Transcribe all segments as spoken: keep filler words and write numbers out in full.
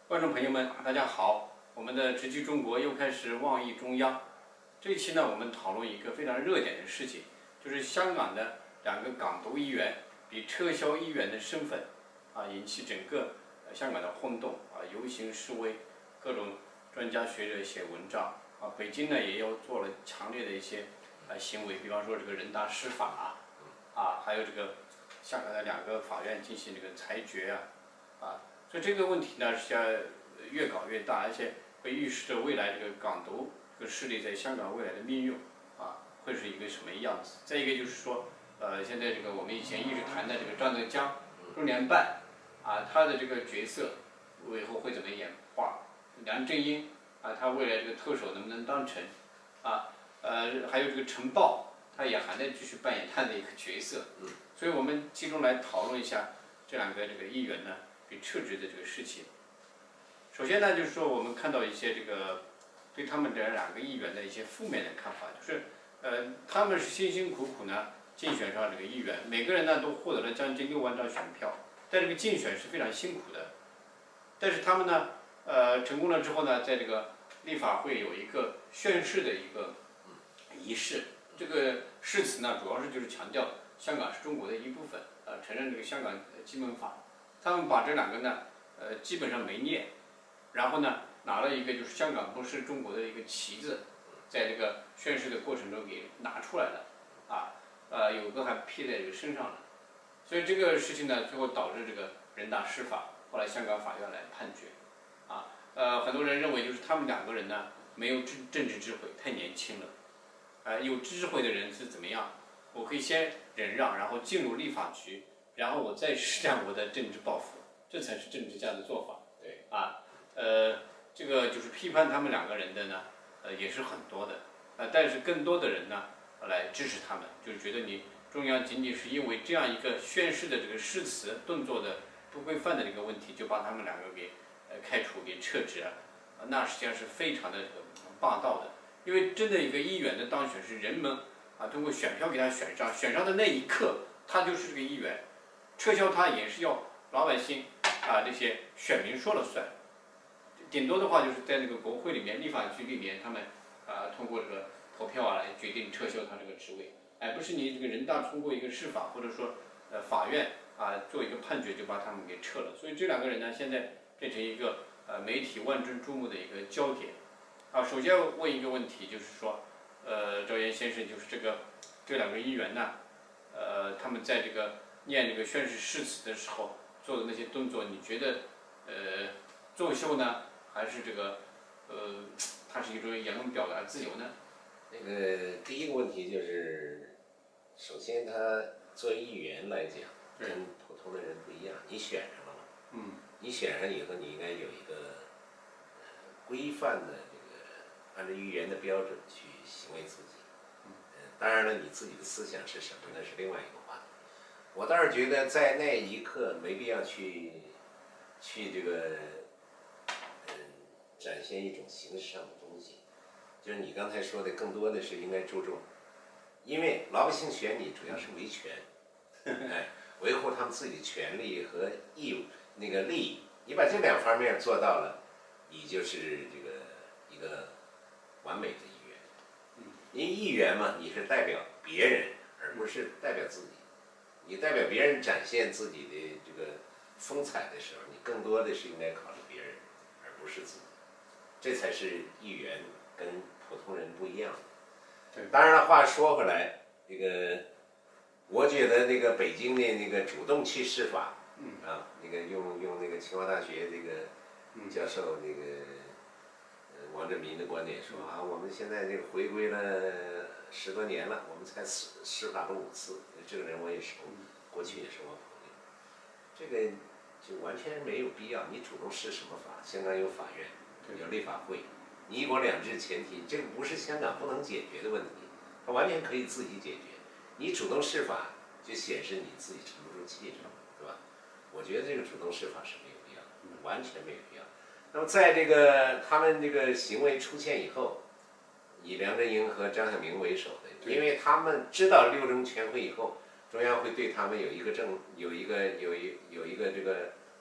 观众朋友们，大家好！我们的直击中国又开始望议中央。这一期呢，我们讨论一个非常热点的事情，就是香港的两个港独议员比撤销议员的身份，啊，引起整个香港的轰动啊，游行示威，各种专家学者写文章啊。北京呢也有做了强烈的一些啊行为，比方说这个人大释法啊，啊，还有这个香港的两个法院进行这个裁决啊，啊。所以这个问题呢是要越搞越大，而且会预示着未来这个港独这个势力在香港未来的命运啊，会是一个什么样子。再一个就是说，呃，现在这个我们以前一直谈的这个张德江中联办啊，他的这个角色以后会怎么演化？梁振英啊，他未来这个特首能不能当成？啊，呃，还有这个陈豹，他也还在继续扮演他的一个角色。所以我们集中来讨论一下这两个这个议员呢被撤职的这个事情。首先呢，就是说我们看到一些这个对他们这两个议员的一些负面的看法，就是呃他们是辛辛苦苦呢竞选上这个议员，每个人呢都获得了将近六万张选票，但这个竞选是非常辛苦的。但是他们呢，呃成功了之后呢，在这个立法会有一个宣誓的一个仪式，这个誓词呢主要是就是强调香港是中国的一部分，呃承认这个香港基本法。他们把这两个呢，呃基本上没念，然后呢拿了一个就是香港不是中国的一个旗子，在这个宣誓的过程中给拿出来了，啊，呃有个还披在这个身上了，所以这个事情呢最后导致这个人大释法，后来香港法院来判决，啊，呃很多人认为就是他们两个人呢没有政政治智慧，太年轻了，呃有智慧的人是怎么样？我可以先忍让，然后进入立法局。然后我再施展我的政治抱负，这才是政治家的做法。 对啊，呃，这个就是批判他们两个人的呢，呃，也是很多的。呃，但是更多的人呢，来支持他们，就是觉得你中央仅仅是因为这样一个宣誓的这个誓词动作的不规范的这个问题，就把他们两个给呃开除、给撤职了，呃，那实际上是非常的这个霸道的。因为真的一个议员的当选是人们啊通过选票给他选上，选上的那一刻，他就是这个议员。撤销它也是要老百姓啊这些选民说了算，顶多的话就是在那个国会里面、立法局里面，他们啊通过这个投票啊来决定撤销他这个职位，而不是你这个人大通过一个释法或者说呃法院啊做一个判决就把他们给撤了。所以这两个人呢，现在变成一个呃媒体万众瞩目的一个焦点。啊，首先问一个问题，就是说，呃，赵岩先生，就是这个这两个议员呢，呃，他们在这个念这个宣誓誓词的时候做的那些动作，你觉得呃作秀呢，还是这个呃它是一种言论表达自由呢？ 那个第一个问题就是，首先他作为议员来讲，跟普通的人不一样，你选上了嘛， 嗯， 你选上以后，你应该有一个呃规范的这个按照议员的标准去行为自己。嗯，当然了，你自己的思想是什么，那是另外一个话题。我倒是觉得在那一刻没必要去去这个嗯展现一种形式上的东西，就是你刚才说的，更多的是应该注重，因为老百姓选你主要是维权，哎，维护他们自己的权利和义务那个利益，你把这两方面做到了，你就是这个一个完美的议员。因为议员嘛，你是代表别人，而不是代表自己。你代表别人展现自己的这个风采的时候，你更多的是应该考虑别人，而不是自己。这才是议员跟普通人不一样的。 对， 当然了，话说回来，这个我觉得那个北京的那个主动去释法， 嗯啊，那个用用那个清华大学这个教授那个呃王振民的观点说啊，我们现在这个回归了十多年了，我们才释释法了五次，这个人我也熟，过去也是我朋友，这个就完全没有必要。你主动释什么法？香港有法院，有立法会，你一国两制前提，这个不是香港不能解决的问题，它完全可以自己解决。你主动释法，就显示你自己沉不住气，是吧？我觉得这个主动释法是没有必要的，完全没有必要。那么在这个他们这个行为出现以后，以梁振英和张晓明为首的，因为他们知道六中全会以后，中央会对他们有一个政有一个有一有一个这个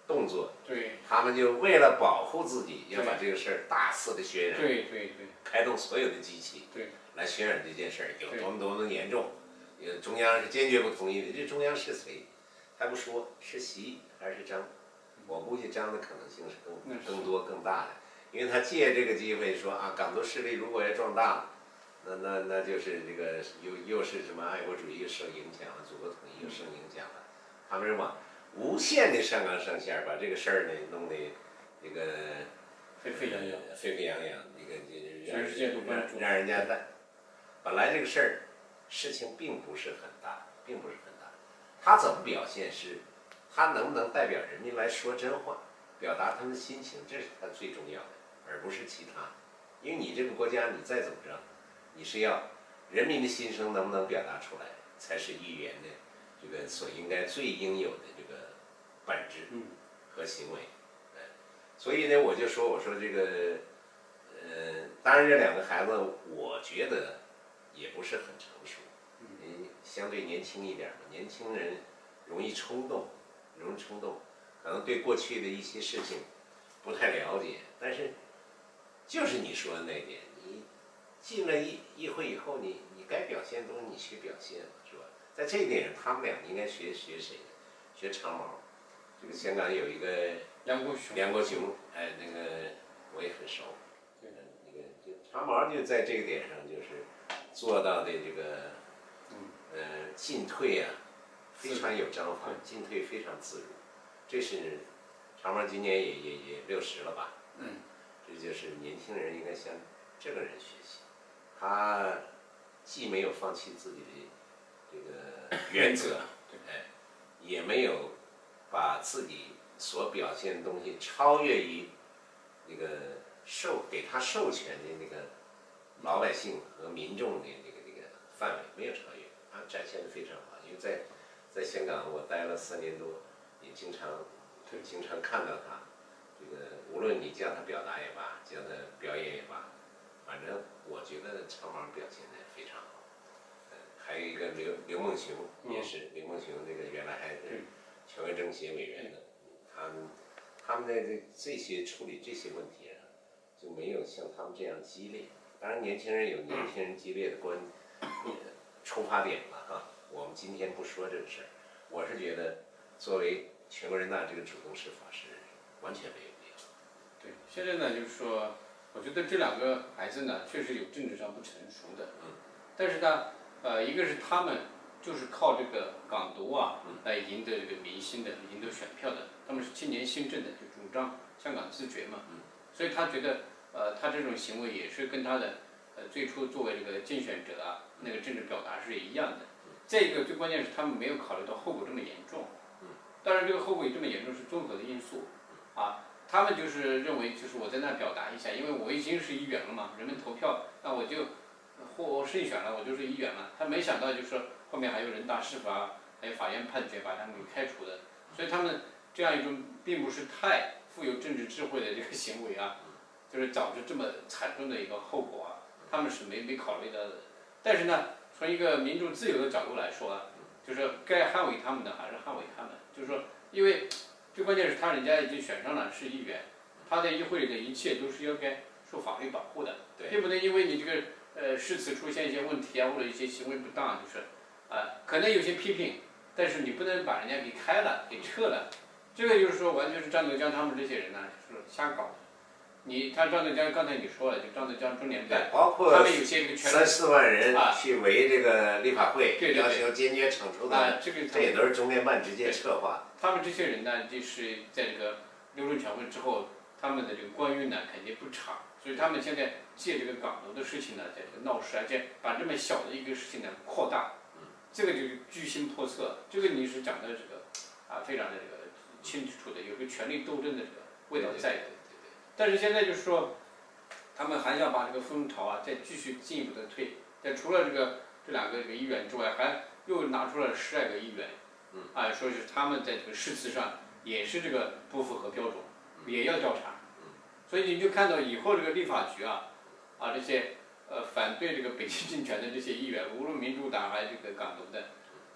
动作， 对， 他们就为了保护自己，要把这个事儿大肆的渲染， 对对对， 开动所有的机器， 对， 来渲染这件事儿有对多么多么严重，呃，中央是坚决不同意的。这中央是谁？还不说是习还是张？我估计张的可能性是更那是更多更大的，因为他借这个机会说啊，港独势力如果要壮大了，那那那就是这个又又是什么爱国主义受影响了，祖国统一又受影响了，他们是往无限的上纲上线，把这个事儿呢弄得这个沸沸扬扬， 沸沸扬扬，这个这全世界都关注， 让人家在本来这个事儿事情并不是很大，并不是很大，他怎么表现是，他能不能代表人民来说真话，表达他们的心情，这是他最重要的，而不是其他。因为你这个国家你再怎么着，你是要人民的心声能不能表达出来，才是议员的这个所应该最应有的这个本质和行为。所以呢，我就说，我说这个，呃，当然这两个孩子，我觉得也不是很成熟，嗯，相对年轻一点嘛，年轻人容易冲动，容易冲动，可能对过去的一些事情不太了解，但是就是你说的那点，你进了议议会以后，你你该表现的东西你去表现了，是吧？在这一点上，他们俩应该学学谁？学长毛。这个香港有一个梁国雄， 梁国雄，哎，那个我也很熟，那个那个就长毛就在这个点上就是做到的这个，呃，进退啊，非常有章法，进退非常自如，这是长毛今年也也也六十了吧？ 嗯， 这就是年轻人应该向这个人学习，他既没有放弃自己的这个原则，哎，也没有把自己所表现的东西超越于那个授给他授权的那个老百姓和民众的这个这个范围，没有超越，他展现的非常好。因为在在香港我待了三年多，也经常经常看到他，这个无论你叫他表达也罢，叫他表演也罢，反正我觉得长毛表现的非常好。呃，还有一个刘刘梦熊也是，刘梦熊这个原来还是全国政协委员的，他们他们的这这些处理这些问题啊，就没有像他们这样激烈。当然，年轻人有年轻人激烈的观呃出发点了哈。我们今天不说这个事儿，我是觉得作为全国人大这个主动释法是完全没有必要。 对，现在呢就是说，我觉得这两个孩子呢确实有政治上不成熟的， 嗯， 但是呢，呃，一个是他们就是靠这个港独啊来赢得这个民心的，赢得选票的，他们是青年新政的，就主张香港自决嘛，所以他觉得，呃，他这种行为也是跟他的，呃，最初作为这个竞选者啊，那个政治表达是一样的。这个最关键是他们没有考虑到后果这么严重，当然这个后果这么严重是综合的因素，啊，他们就是认为就是我在那表达一下，因为我已经是议员了嘛，人们投票，那我就或胜选了，我就是议员了。他没想到就是后面还有人大释法，还有法院判决把他们给开除的，所以他们这样一种并不是太富有政治智慧的这个行为啊，就是导致这么惨重的一个后果啊，他们是没没考虑到的。但是呢，从一个民主自由的角度来说啊，就是该捍卫他们的还是捍卫他们，就是说，因为最关键是他人家已经选上了是议员，他在议会里的一切都是应该受法律保护的，并不能因为你这个呃誓词出现一些问题啊，或者一些行为不当，就是啊、呃、可能有些批评，但是你不能把人家给开了给撤了，这个就是说完全是张德江他们这些人呢就是瞎搞的。你看张德江刚才你说了，就张德江中年派， 包括他们有些这个权三四万人啊去围这个立法会， 对对对要求坚决惩处他们， 啊，这个这也都是中联办直接策划。 他们这些人呢，就是在这个六中全会之后，他们的这个官运呢肯定不长，所以他们现在借这个港独的事情呢，在这个闹事，而且把这么小的一个事情呢扩大，这个就是居心叵测。这个你是讲的这个啊，非常的这个清楚的，有个权力斗争的这个味道在的。但是现在就是说，他们还想把这个风潮啊再继续进一步的推，但除了这个这两个这个议员之外，还又拿出了十来个议员。啊，说是他们在这个誓词上也是这个不符合标准，也要调查，所以你就看到以后这个立法局啊，啊这些呃反对这个北京政权的这些议员，无论民主党还是这个港独的，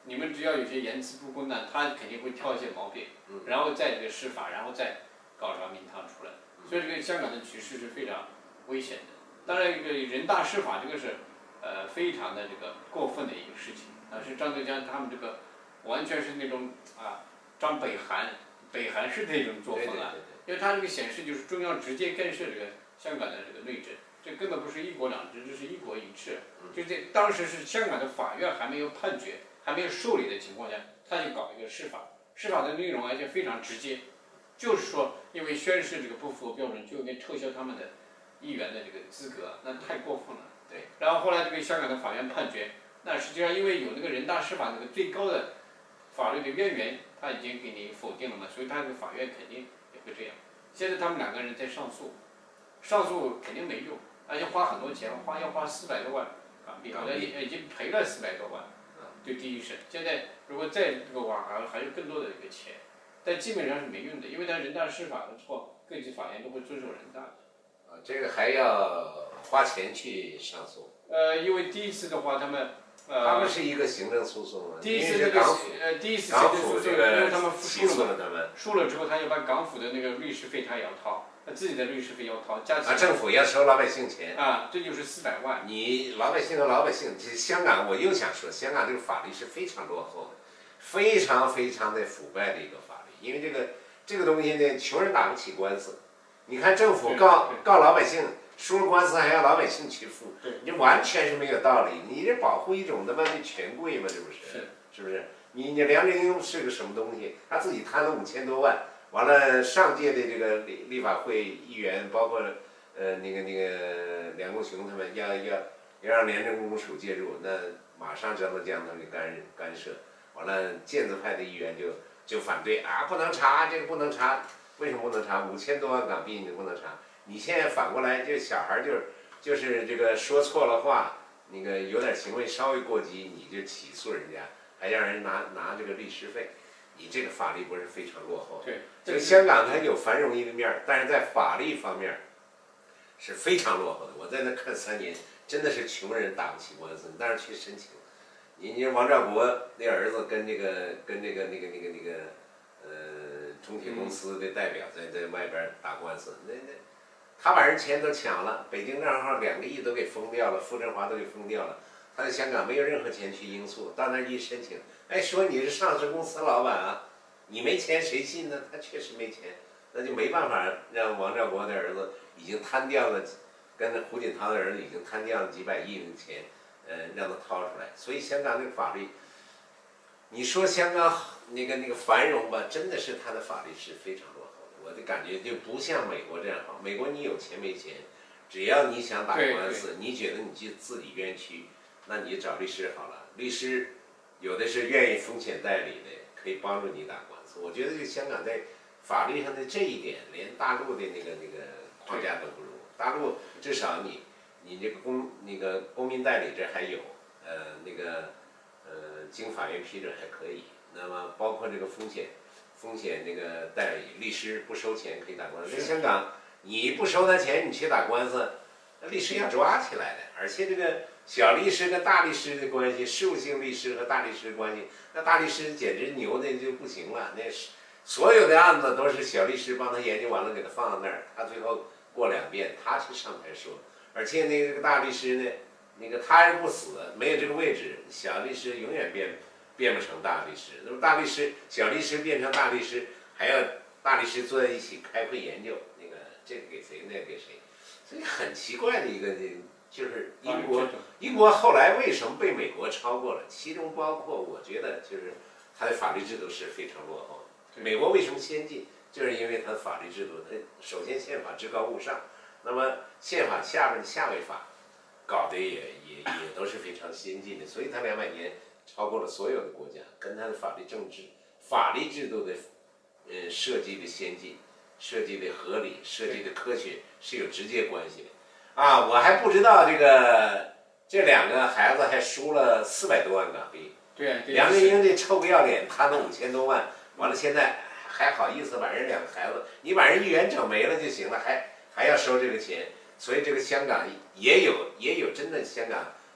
你们只要有些言辞不公呢，他肯定会挑一些毛病， 嗯然后再这个施法，然后再搞上名堂出来。所以这个香港的局势是非常危险的。当然，这个人大释法这个是呃非常的这个过分的一个事情啊，是张德江他们这个完全是那种啊张北韩北韩式的一种作风啊，因为他这个显示就是中央直接干涉这个香港的这个内政，这根本不是一国两制，这是一国一制。就在当时是香港的法院还没有判决、还没有受理的情况下，他就搞一个释法，释法的内容而且非常直接，就是说因为宣誓这个不符合标准，就应该撤销他们的议员的这个资格，那太过分了。 对。 然后后来这个香港的法院判决，那实际上因为有那个人大释法那个最高的法律的渊源，他已经给你否定了嘛，所以他这个法院肯定也会这样。现在他们两个人在上诉，上诉肯定没用，而且花很多钱，花要花四百多万港币，好像已已经赔了四百多万，对第一审。现在如果再这个话，还还有更多的一个钱，但基本上是没用的，因为他人大释法的错，各级法院都会遵守人大的。 啊，这个还要花钱去上诉。 呃，因为第一次的话，他们呃， 他们是一个行政诉讼吗？ 第一次那个呃，第一次行政诉讼，因为他们输了嘛， 他们输了之后，他要把港府的那个律师费他也要掏，他自己的律师费要掏，加起来。 啊，政府要收老百姓钱。 啊，这就是四百万。 你老百姓和老百姓，其实香港我又想说，香港这个法律是非常落后的，非常非常的腐败的一个法律，因为这个这个东西呢，穷人打不起官司。你看政府告告老百姓，输了官司还要老百姓去付，你这完全是没有道理。你这保护一种他妈的权贵嘛，这不是？ 是是不是？你你梁振英是个什么东西？他自己贪了五千多万，完了上届的这个立立法会议员，包括呃那个那个梁国雄他们要要要让廉政公署介入，那马上张德江他们干干涉，完了建制派的议员就就反对啊，不能查，这个不能查。为什么不能查？五千多万港币你不能查？你现在反过来，这小孩就是就是这个说错了话，那个有点行为稍微过激，你就起诉人家，还让人拿拿这个律师费，你这个法律不是非常落后？ 对， 这个香港它有繁荣一个面儿，但是在法律方面是非常落后的。我在那看三年，真的是穷人打不起官司，但是去申请。你你王兆国那儿子跟那个跟那个那个那个那个呃中铁公司的代表在在外边打官司，那那他把人钱都抢了，北京账号两个亿都给封掉了，傅振华都给封掉了，他在香港没有任何钱去应诉，到那儿一申请，哎，说你是上市公司老板啊，你没钱谁信呢？他确实没钱，那就没办法让王兆国的儿子已经摊掉了，跟胡锦涛的儿子已经摊掉了几百亿的钱，呃，让他掏出来。所以香港这个法律，你说香港那个那个繁荣吧，真的是他的法律是非常落后的。我的感觉就不像美国这样好，美国你有钱没钱，只要你想打官司，你觉得你去自己冤屈，那你找律师好了，律师有的是愿意风险代理的，可以帮助你打官司。我觉得这香港在法律上的这一点，连大陆的那个那个框架都不如。大陆至少你你这个公那个公民代理这还有，呃那个呃经法院批准还可以。那么包括这个风险风险那个代理律师不收钱可以打官司。在香港你不收他钱，你去打官司，那律师要抓起来的。而且这个小律师跟大律师的关系，事务性律师和大律师的关系，那大律师简直牛的就不行了。那是所有的案子都是小律师帮他研究完了，给他放在那儿，他最后过两遍，他去上台说。而且那个大律师呢，那个他人不死，没有这个位置，小律师永远变变不成大律师。那么大律师、小律师变成大律师，还要大律师坐在一起开会研究，那个这个给谁，那个给谁，所以很奇怪的一个，就是英国，英国后来为什么被美国超过了？其中包括我觉得就是它的法律制度是非常落后的。美国为什么先进？就是因为它的法律制度，它首先宪法至高无上，那么宪法下面的下位法搞得也也也都是非常先进的，所以它两百年超过了所有的国家，跟它的法律政治、法律制度的呃设计的先进、设计的合理、设计的科学是有直接关系的。啊，我还不知道这个这两个孩子还输了四百多万港币。 对， 梁振英这臭不要脸，贪了五千多万，完了现在还好意思把人两个孩子，你把人议员整没了就行了，还还要收这个钱。所以这个香港也有也有真的香港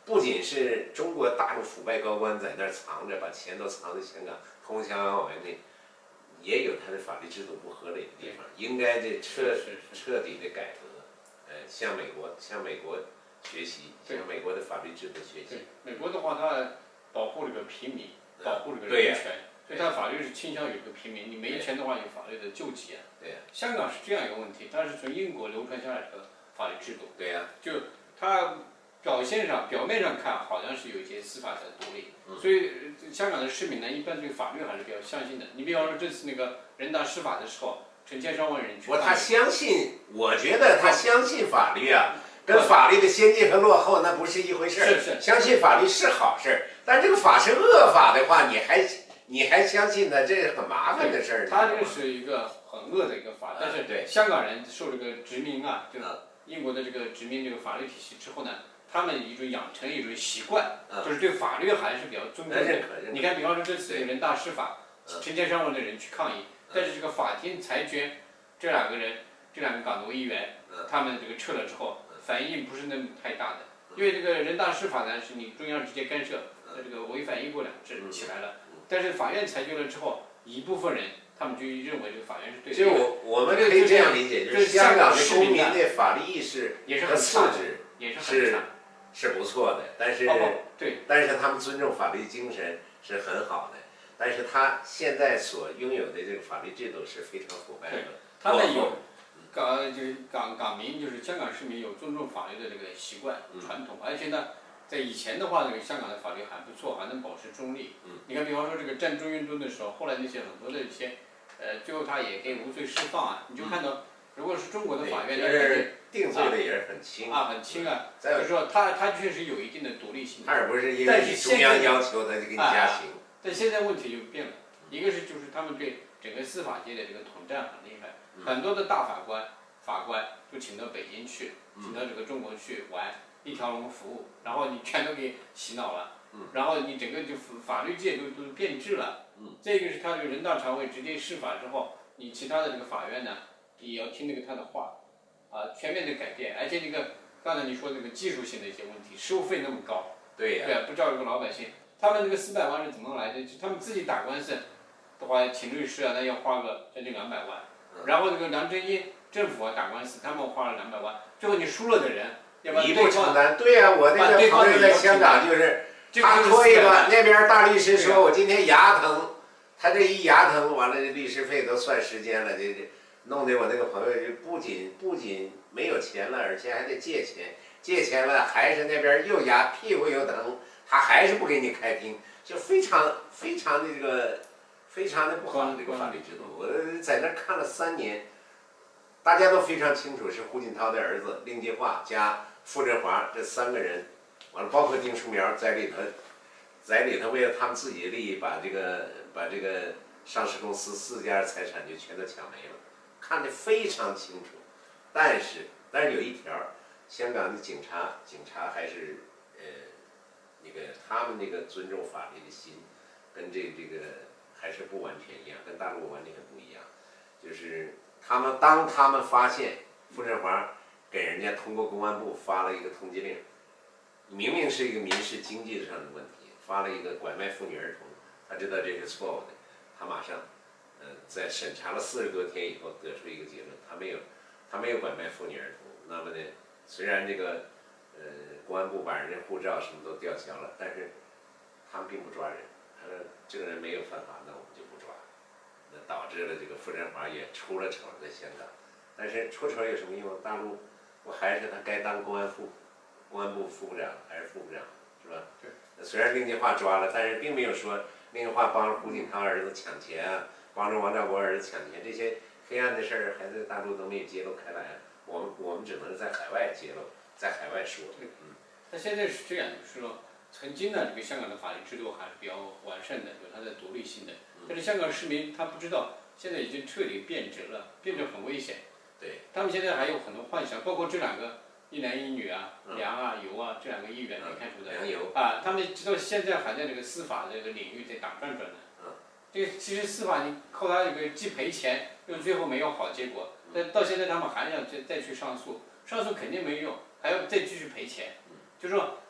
不仅是中国大陆腐败高官在那儿藏着，把钱都藏在香港，通香港往外内，也有他的法律制度不合理的地方，应该这彻彻底的改革。呃，向美国向美国学习，向美国的法律制度学习。 美国的话，它保护这个平民，保护这个人权，所以它法律是倾向于这个平民。你没钱的话，有法律的救济啊。 对呀。 香港是这样一个问题，它是从英国流传下来的法律制度。 对呀。 就它表现上、表面上看，好像是有一些司法的独立， 嗯、 所以香港的市民呢，一般对法律还是比较相信的。你比方说这次那个人大释法的时候，成千上万人去。 我他相信，我觉得他相信法律啊。跟法律的先进和落后那不是一回事儿。 是是。 相信法律是好事儿，但这个法是恶法的话，你还你还相信呢？这是很麻烦的事儿。 他这是一个很恶的一个法，但是香港人受这个殖民啊，就英国的这个殖民这个法律体系之后呢，他们一种养成一种习惯，就是对法律还是比较尊重的。你看，比方说这次人大释法，成千上万的人去抗议，但是这个法庭裁决这两个人，这两个港独议员，他们这个撤了之后。反应不是那么太大的，因为这个人大释法呢，是你中央直接干涉，这个违反一国两制起来了。但是法院裁决了之后，一部分人他们就认为这个法院是对的。 就我我们可以这样理解，就是香港的公民的法律意识和素质是是不错的，但是对， 但是他们尊重法律精神是很好的，但是他现在所拥有的这个法律制度是非常腐败的。 他们有。港就是港港民就是香港市民有尊重法律的这个习惯传统，而且呢，在以前的话，这个香港的法律还不错，还能保持中立。你看，比方说这个战中运动的时候，后来那些很多的一些，呃，最后他也可以无罪释放啊。你就看到，如果是中国的法院， 但是定罪的也是很轻啊，很轻啊。就是说，他他确实有一定的独立性。 他而不是因为中央要求他就给你加刑。 但现在问题就变了，一个是就是他们对整个司法界的这个统战很厉害。很多的大法官、法官就请到北京去，请到这个中国去玩，一条龙服务，然后你全都给洗脑了，然后你整个就法律界都都变质了。这个是他这个人大常委直接释法之后，你其他的这个法院呢，也要听那个他的话，啊，全面的改变，而且这个刚才你说这个技术性的一些问题，收费那么高， 对呀， 对啊，不照顾老百姓，他们这个四百万是怎么来的？他们自己打官司的话，请律师啊，那要花个将近两百万。然后这个梁振英政府啊打官司，他们花了两百万，最后你输了的人要把一步承担。对呀、啊，我那个朋友在香港就是，他这拖一个，那边大律师说我今天牙疼，他这一牙疼完了，这律师费都算时间了，这这弄得我那个朋友就不仅不仅没有钱了，而且还得借钱，借钱了还是那边又牙屁股又疼，他还是不给你开庭，就非常非常的这个。非常的不好的这个法律制度，我在那看了三年，大家都非常清楚是胡锦涛的儿子令计划加傅振华这三个人，完了包括丁书苗在里头，在里头为了他们自己的利益，把这个把这个上市公司四家财产就全都抢没了，看得非常清楚。但是但是有一条，香港的警察警察还是呃那个他们那个尊重法律的心，跟这这个。还是不完全一样，跟大陆完全不一样。就是他们当他们发现傅振华给人家通过公安部发了一个通缉令，明明是一个民事经济上的问题，发了一个拐卖妇女儿童，他知道这是错误的，他马上，呃，在审查了四十多天以后得出一个结论，他没有，他没有拐卖妇女儿童。那么呢，虽然这个，呃，公安部把人家护照什么都吊销了，但是他们并不抓人。他说这个人没有犯法，那我们就不抓，那导致了这个傅振华也出了丑在香港。但是出丑有什么用？大陆我还是他该当公安副公安部副部长还是副部长，是吧？ 对。 虽然令计划抓了，但是并没有说令计划帮胡锦涛儿子抢钱啊，帮着王兆国儿子抢钱，这些黑暗的事儿还在大陆都没有揭露开来。我们我们只能在海外揭露，在海外说。 嗯。那现在是这样，就是说。曾经呢，这个香港的法律制度还是比较完善的，有它的独立性的。但是香港市民他不知道，现在已经彻底变质了，变质很危险。 对。 他们现在还有很多幻想，包括这两个一男一女啊，梁啊、游啊这两个议员你看出的。 梁游。 啊，他们直到现在还在这个司法这个领域在打转转呢。 嗯。 这个其实司法你靠他这个既赔钱，又最后没有好结果。但到现在他们还想再再去上诉，上诉肯定没用，还要再继续赔钱。就是说。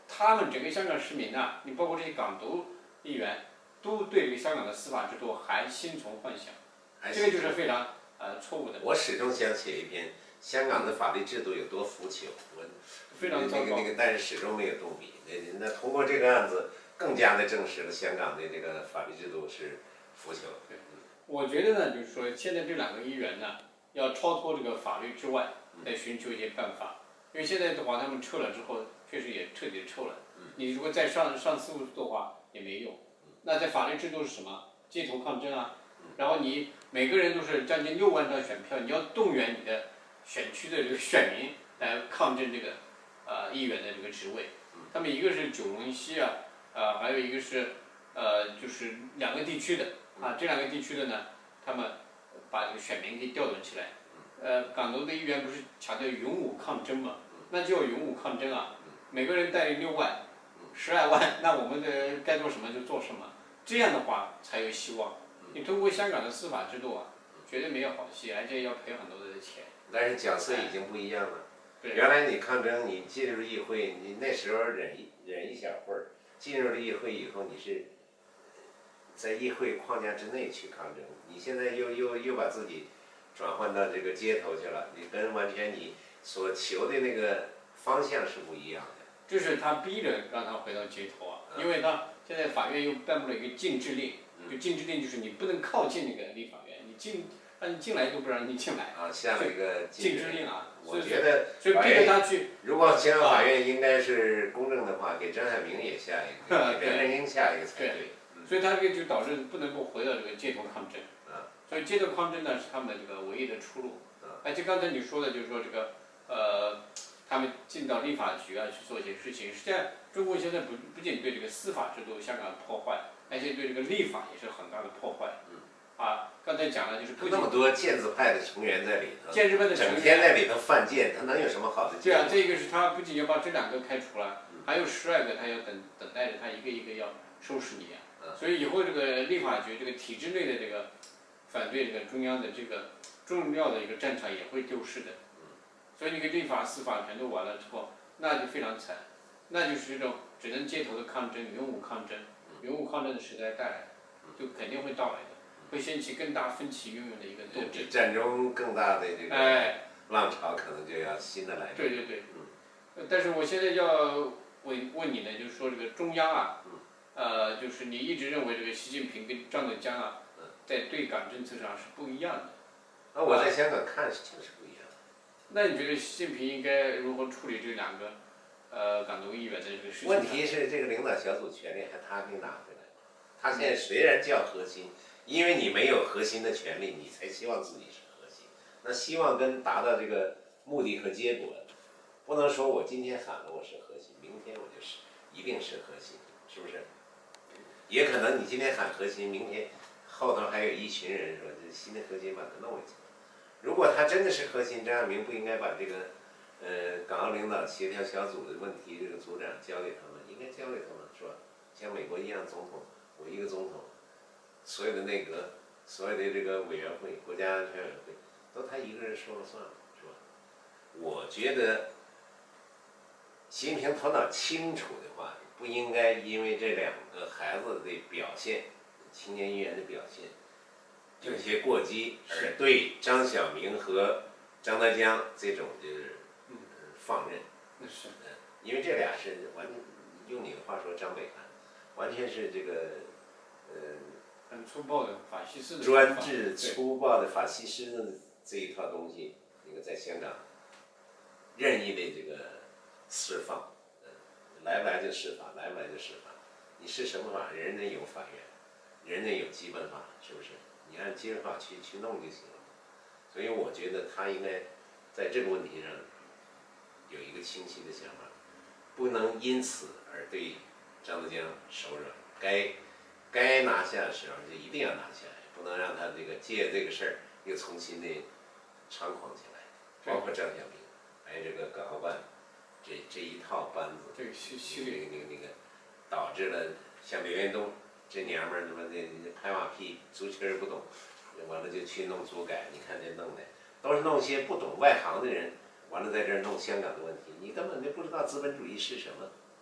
他们整个香港市民呐、你包括这些港督议员，都对这个香港的司法制度还心存幻想，这个就是非常呃错误的。 我始终想写一篇香港的法律制度有多腐朽，我非常糟糕。 那个那个，但是始终没有动笔。那那通过这个案子，更加的证实了香港的这个法律制度是腐朽的。 对，我觉得呢，就是说现在这两个议员呢，要超脱这个法律之外，来寻求一些办法。因为现在的话，他们撤了之后，确实也彻底的撤了。你如果再上上诉的话，也没用。那在法律制度是什么？街头抗争啊，然后你每个人都是将近六万张选票，你要动员你的选区的这个选民来抗争这个呃议员的这个职位。他们一个是九龙西啊，呃，还有一个是呃就是两个地区的啊，这两个地区的呢，他们把这个选民给调动起来。呃，港头的议员不是强调勇武抗争嘛？那就要勇武抗争啊！每个人带六万、十二万，那我们的该做什么就做什么，这样的话才有希望。你通过香港的司法制度啊，绝对没有好戏，而且要赔很多的钱。 但是角色已经不一样了。 对。 原来你抗争，你进入议会，你那时候忍一忍一小会儿，进入了议会以后，你是在议会框架之内去抗争。你现在又又又把自己转换到这个街头去了，你跟完全你所求的那个方向是不一样的。 就是他逼着让他回到街头啊，因为他现在法院又颁布了一个禁制令，就禁制令就是你不能靠近那个立法院，你进让你进来都不让你进来。 啊，下了一个禁制令啊， 我觉得所以逼着他去。 如果香港法院应该是公正的话，给张海明也下一个，给梁振英下一个才对。 所以他这个就导致不能够回到这个街头抗争。所以街头抗争呢是他们这个唯一的出路。而且刚才你说的就是说这个呃。他们进到立法局啊去做一些事情，实际上中国现在不不仅对这个司法制度香港破坏，而且对这个立法也是很大的破坏。嗯。啊，刚才讲了就是不那么多建制派的成员在里头， 建制派的成员整天在里头犯贱，他能有什么好的？ 对啊，这个是他不仅要把这两个开除了，还有十二个他要等等待着他一个一个要收拾你啊。嗯。所以以后这个立法局这个体制内的这个反对这个中央的这个重要的一个战场也会丢失的。所以你个立法、司法全都完了之后，那就非常惨，那就是这种只能街头的抗争、勇武抗争、勇武抗争的时代带来的，就肯定会到来的，会掀起更大分歧运用的一个斗争。 比战中更大的这个浪潮可能就要新的来。 对对对。嗯。但是我现在要问问你呢，就是说这个中央啊，呃，就是你一直认为这个习近平跟张德江啊，在对港政策上是不一样的。 那我在香港看是就是不一样。 那你觉得习近平应该如何处理这两个，呃，港督议员的这个事情？ 问题是这个领导小组权力还他给拿回来，他现在虽然叫核心，因为你没有核心的权利，你才希望自己是核心。那希望跟达到这个目的和结果，不能说我今天喊了我是核心，明天我就是一定是核心，是不是？也可能你今天喊核心，明天后头还有一群人说这新的核心把它弄回去。如果他真的是核心，张亚明不应该把这个，呃，港澳领导协调小组的问题，这个组长交给他们，应该交给他们，是吧？像美国一样，总统，我一个总统，所有的内阁，所有的这个委员会，国家安全委员会，都他一个人说了算了，是吧？我觉得，习近平头脑清楚的话，不应该因为这两个孩子的表现，青年议员的表现。有些过激，而对张晓明和张德江这种就是放任， 是， 因为这俩是完全用你的话说张北韩，完全是这个呃很粗暴的法西斯的专制粗暴的法西斯的这一套东西，那个在香港任意的这个释放，来不来就释法，来不来就释法，你是什么法，人家有法院，人家有基本法，是不是？你按基本法去去弄就行了，所以我觉得他应该在这个问题上有一个清晰的想法，不能因此而对张德江手软，该该拿下的时候就一定要拿下来，不能让他这个借这个事儿又重新的猖狂起来，包括张晓明，还有这个港澳办这这一套班子， 这个系系列那个那个导致了像刘延东。这娘们儿他妈的拍马屁，足球也不懂，完了就去弄足改，你看这弄的都是弄些不懂外行的人，完了在这儿弄香港的问题，你根本就不知道资本主义是什么，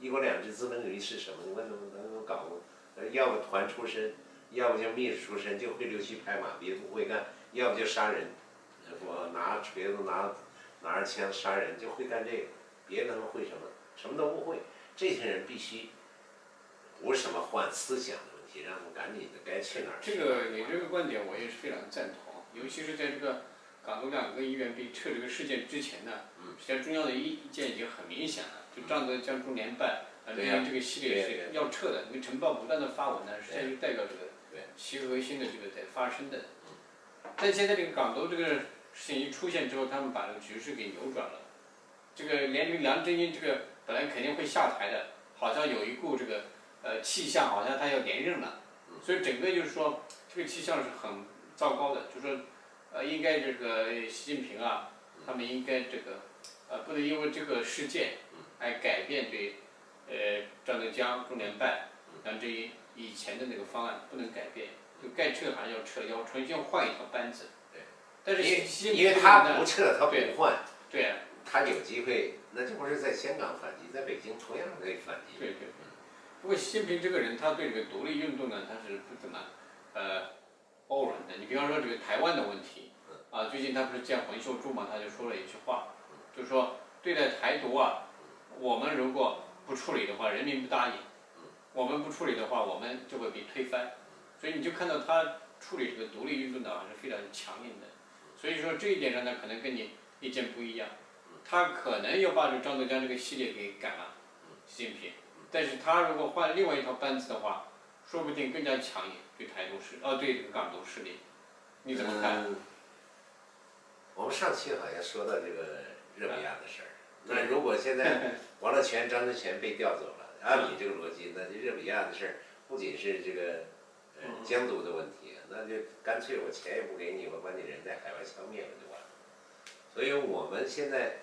一国两制资本主义是什么？你问能能能搞过？要不团出身，要不就秘书出身，就会溜须拍马，别的不会干；要不就杀人，我拿锤子拿拿着枪杀人，就会干这个，别的他们会什么？什么都不会。这些人必须不是什么换思想的问题，让他们赶紧的该去哪儿去。 这个你这个观点我也是非常赞同，尤其是在这个港独两个议员被撤这个事件之前呢，实际上中央的意意见已经很明显了，就张德江中联办啊，这个这个系列是要撤的。那个晨报不断的发文呢，实际上就代表这个习核心的这个在发生的。但现在这个港独这个事情一出现之后，他们把这个局势给扭转了。这个连这个梁振英这个本来肯定会下台的，好像有一股这个呃气象，好像他要连任了。所以整个就是说，这个气象是很糟糕的，就是说，呃，应该这个习近平啊，他们应该这个，呃，不能因为这个事件，来改变对，呃，张德江、中联办、梁振英以前的那个方案，不能改变，就该撤还是要撤，要重新换一套班子。 对。 但是习近平因为他不撤，他不换， 对， 他有机会，那就不是在香港反击，在北京同样可以反击。 对对。不过习近平这个人，他对这个独立运动呢，他是不怎么呃包容的。你比方说这个台湾的问题，啊，最近他不是见洪秀柱嘛，他就说了一句话，就说对待台独啊，我们如果不处理的话，人民不答应；我们不处理的话，我们就会被推翻。所以你就看到他处理这个独立运动呢，还是非常强硬的。所以说这一点上呢，可能跟你意见不一样。他可能要把这张德江这个系列给赶了，习近平。但是他如果换另外一套班子的话，说不定更加强硬对台独势，哦，对这个港独势力，你怎么看？ 嗯、我们上期好像说到这个热比亚的事儿，那如果现在王乐泉、张志全被调走了，按你这个逻辑，那这热比亚的事儿不仅是这个呃疆独的问题，那就干脆我钱也不给你，我把你人在海外消灭了就完了。所以我们现在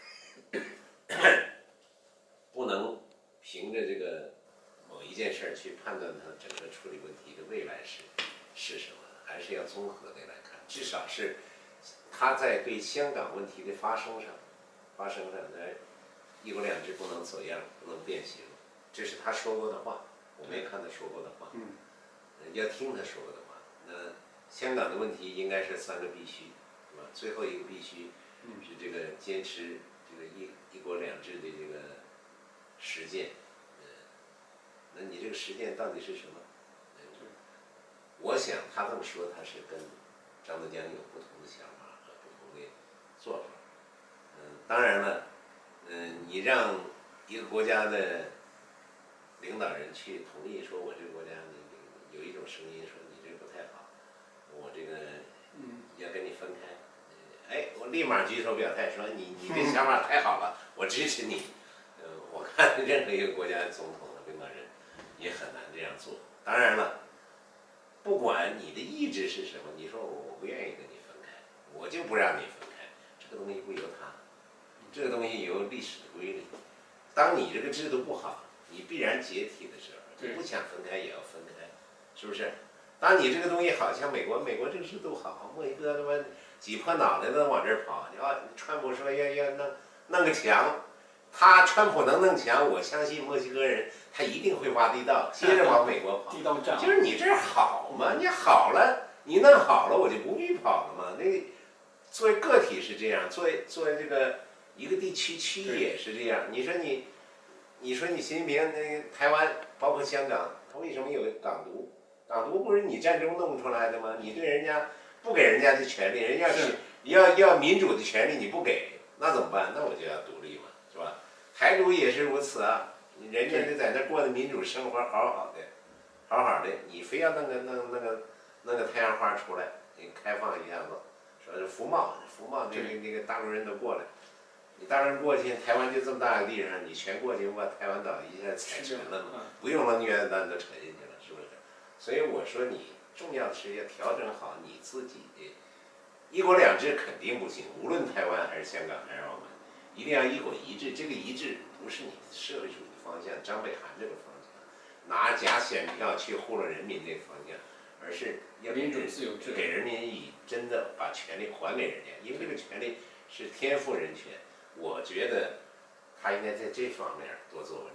不能凭着这个某一件事儿去判断它整个处理问题的未来是是什么，还是要综合的来看。至少是他在对香港问题的发生上，发生上，在一国两制不能走样，不能变形，这是他说过的话，我没看他说过的话， 嗯， 要听他说过的话。那香港的问题应该是三个必须，是吧？最后一个必须是这个坚持这个一一国两制的这个实践。那你这个实践到底是什么？我想他这么说，他是跟张德江有不同的想法和不同的做法。嗯，当然了，嗯，你让一个国家的领导人去同意说，我这个国家你有一种声音说你这个不太好，我这个要跟你分开。哎，我立马举手表态说你你这想法太好了，我支持你。嗯，我看任何一个国家的总统和领导人也很难这样做。当然了，不管你的意志是什么，你说我不愿意跟你分开，我就不让你分开，这个东西不由他，这个东西由历史的规律。当你这个制度不好，你必然解体的时候，你不想分开也要分开，是不是？当你这个东西好像美国，美国这个制度好，墨西哥他妈挤破脑袋都往这儿跑，你要川普说要要弄弄个墙。他川普能弄墙，我相信墨西哥人他一定会挖地道，接着往美国跑。 地道战就是你这儿好嘛，你好了，你弄好了，我就不必跑了嘛。那作为个体是这样，作为作为这个一个地区区域也是这样。你说你，你说你习近平那个台湾，包括香港，他为什么有港独？港独不是你战争弄出来的吗？你对人家不给人家的权利，人家是要要民主的权利你不给，那怎么办？那我就要独立嘛。是吧？台独也是如此啊，人家就在那过的民主生活，好好的，好好的，你非要弄个弄那个弄个太阳花出来，你开放一下子，说是服贸，服贸那个那个大陆人都过来，你大陆人过去，台湾就这么大个地方，你全过去把台湾岛一下踩沉了嘛，不用扔原子弹都沉进去了，是不是？所以我说你重要的是要调整好你自己的，一国两制肯定不行，无论台湾还是香港还是澳门。一定要一国一制，这个一制不是你社会主义方向，张北韩这个方向，拿假选票去糊弄人民这个方向，而是要民主自由制， 给人民以真的把权利还给人家，因为这个权利是天赋人权。我觉得他应该在这方面多做文章，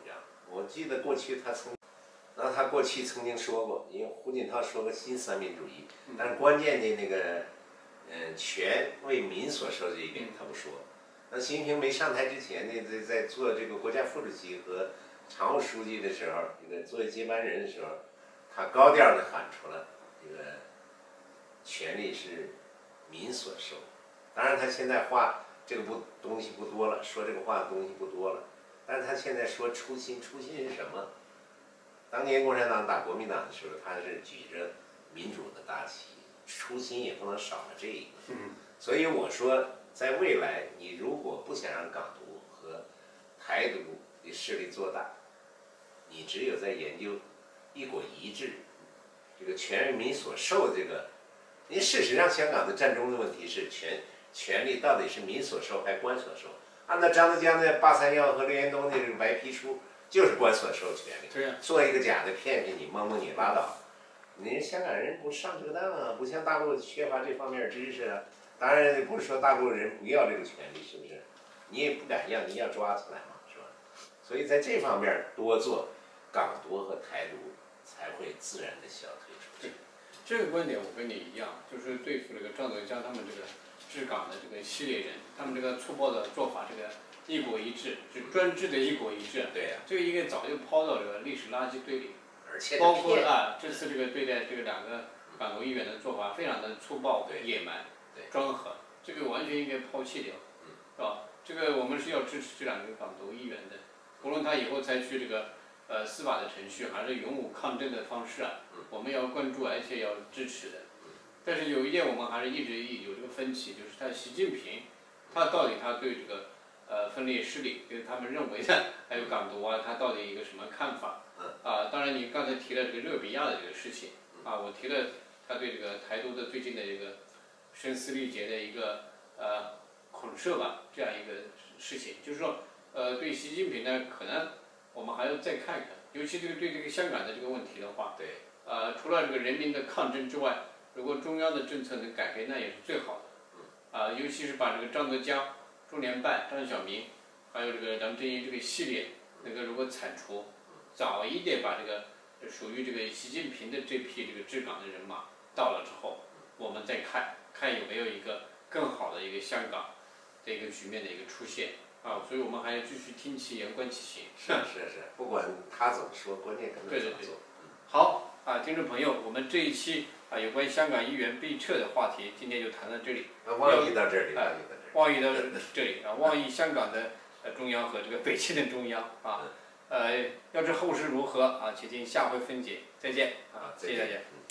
我记得过去他曾，那他过去曾经说过，因为胡锦涛说过新三民主义，但是关键的那个，嗯，权为民所受这一点他不说。那习近平没上台之前呢，在在做这个国家副主席和常务书记的时候，这个作为接班人的时候，他高调的喊出了这个权力是民所受。当然，他现在话这个不东西不多了，说这个话的东西不多了。但是他现在说初心，初心是什么？当年共产党打国民党的时候，他是举着民主的大旗，初心也不能少了这一个。所以我说，在未来，你如果不想让港独和台独的势力做大，你只有在研究一国一制，这个全人民所受这个。因为事实上，香港的战争的问题是权权力到底是民所受还是官所受？按照张德江的八三幺和刘延东的这个白皮书，就是官所受权力。 对呀。 做一个假的骗骗你，蒙蒙你拉倒。你香港人不上这个当啊，不像大陆缺乏这方面知识啊。当然不是说大陆人不要这个权利，是不是？你也不敢要，你要抓起来嘛，是吧？所以在这方面多做，港独和台独才会自然的消退出去。 这个观点我跟你一样，就是对付这个张德江他们这个治港的这个系列人，他们这个粗暴的做法，这个一国一制是专制的一国一制。 对呀、啊。 这个应该早就抛到这个历史垃圾堆里。 而且包括啊，这次这个对待这个两个港独议员的做法非常的粗暴、野蛮、专横，这个完全应该抛弃掉，是吧？这个我们是要支持这两个港独议员的，无论他以后采取这个呃司法的程序，还是勇武抗争的方式啊，我们要关注而且要支持的。但是有一点我们还是一直有这个分歧，就是他习近平，他到底他对这个呃分裂势力，就是他们认为的还有港独啊，他到底一个什么看法？啊，当然你刚才提了这个热比亚的这个事情啊，我提了他对这个台独的最近的这个声嘶力竭的一个呃恐吓吧，这样一个事情，就是说呃对习近平呢，可能我们还要再看看，尤其这个对这个香港的这个问题的话， 对， 呃除了这个人民的抗争之外，如果中央的政策能改变，那也是最好的，啊，尤其是把这个张德江、中联办、张晓明，还有这个梁振英这个系列能够如果铲除。早一点把这个属于这个习近平的这批这个治港的人马到了之后，我们再看看有没有一个更好的一个香港的一个局面的一个出现啊，所以我们还要继续听其言观其行。 是是是，不管他怎么说，关键可能怎么做。 好啊，听众朋友，我们这一期啊有关香港议员被撤的话题，今天就谈到这里。 那望议到这里， 望议到这里啊，望议香港的呃中央和这个北京的中央啊。呃，要知后事如何啊，且听下回分解。再见啊，谢谢大家。